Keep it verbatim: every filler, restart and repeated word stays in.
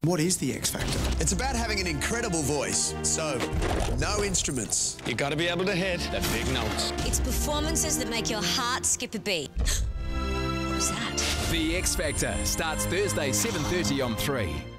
What is the X Factor? It's about having an incredible voice, so no instruments. You got to be able to hit the big notes. It's performances that make your heart skip a beat. What was that? The X Factor starts Thursday, seven thirty on three.